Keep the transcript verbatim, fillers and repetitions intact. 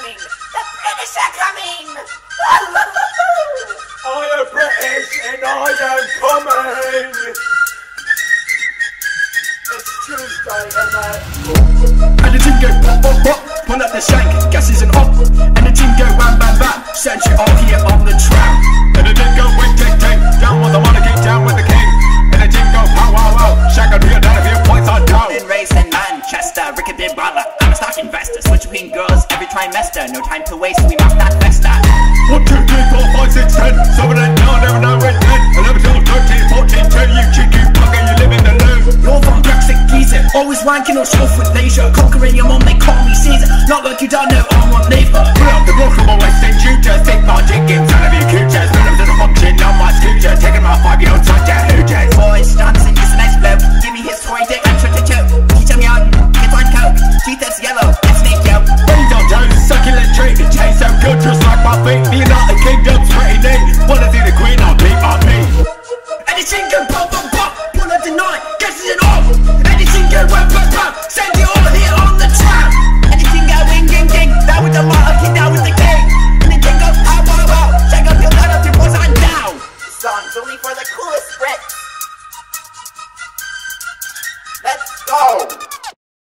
coming! The British are coming! I am British and I am coming! It's Tuesday and uh... And the ting go pop pop pop, pull up the shank, gas isn't hot. And the ting go wham bam bam, send you all here on the tram. And the ting go wing ting ting, down with the monarchy, down with the king. And the ting go pow wow wow, shag and real down if your points are down. Been raised in Manchester, Ricky big brother. I'm a stock investor, switch between girls every trimester. No time to waste, we must not fester. One, two, three, four, five, six, ten. Seven, eight, nine, eleven, now we're ten. Eleven, twelve, thirteen, fourteen, ten. You cheeky bugger, you live in the loop. You're from Brexit geezer, always wanking or shelf with leisure. Conquering your mom, they call me Caesar. Not like you don't know I'm on leave.